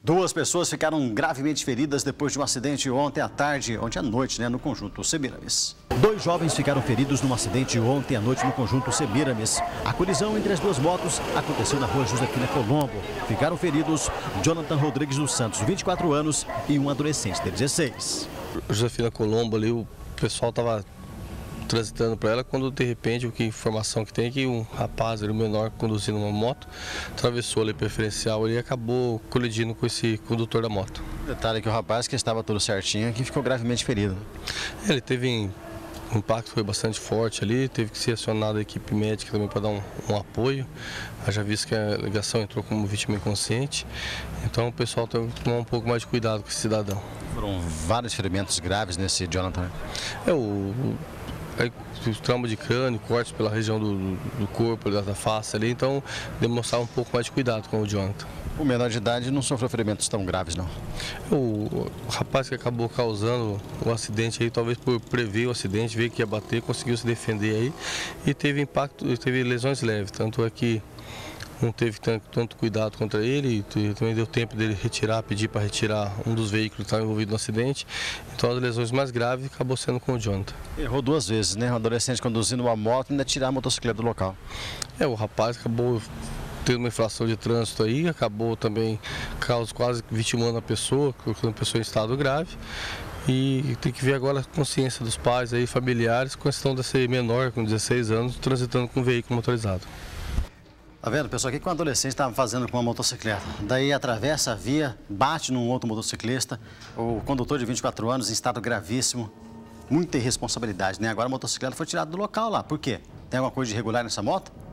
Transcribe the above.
Duas pessoas ficaram gravemente feridas depois de um acidente ontem à noite, no conjunto Semiramis. Dois jovens ficaram feridos num acidente ontem à noite no conjunto Semiramis. A colisão entre as duas motos aconteceu na rua Josefina Colombo. Ficaram feridos Jonathan Rodrigues dos Santos, 24 anos, e um adolescente de 16. Josefina Colombo ali, o pessoal estava transitando para ela, quando de repente, a informação que tem é que um rapaz, um menor, conduzindo uma moto, atravessou ali preferencial e acabou colidindo com esse condutor da moto. Detalhe que o rapaz, que estava tudo certinho, aqui ficou gravemente ferido. Ele teve um impacto, foi bastante forte ali, teve que ser acionada a equipe médica também para dar um apoio. Já visto que a ligação entrou como vítima inconsciente, então o pessoal tem que tomar um pouco mais de cuidado com esse cidadão. Foram vários ferimentos graves nesse Jonathan. O trauma de crânio, cortes pela região do corpo, da face ali, então demonstrar um pouco mais de cuidado com o Jonathan. O menor de idade não sofreu ferimentos tão graves, não? O rapaz que acabou causando o acidente aí, talvez por prever o acidente, ver que ia bater, conseguiu se defender aí e teve impacto, teve lesões leves, tanto é que não teve tanto cuidado contra ele, e também deu tempo dele pedir para retirar um dos veículos que estava envolvido no acidente. Então as lesões mais graves acabou sendo com o Jonathan. Errou duas vezes, né? Um adolescente conduzindo uma moto e ainda tirar a motocicleta do local. O rapaz acabou tendo uma infração de trânsito aí, acabou também quase vitimando a pessoa, colocando a pessoa em estado grave. E tem que ver agora a consciência dos pais aí, familiares, com a questão de ser menor, com 16 anos, transitando com um veículo motorizado. Tá vendo, pessoal? O que um adolescente estava fazendo com uma motocicleta? Daí atravessa a via, bate num outro motociclista, o condutor de 24 anos em estado gravíssimo. Muita irresponsabilidade, né? Agora a motocicleta foi tirada do local lá. Por quê? Tem alguma coisa de irregular nessa moto?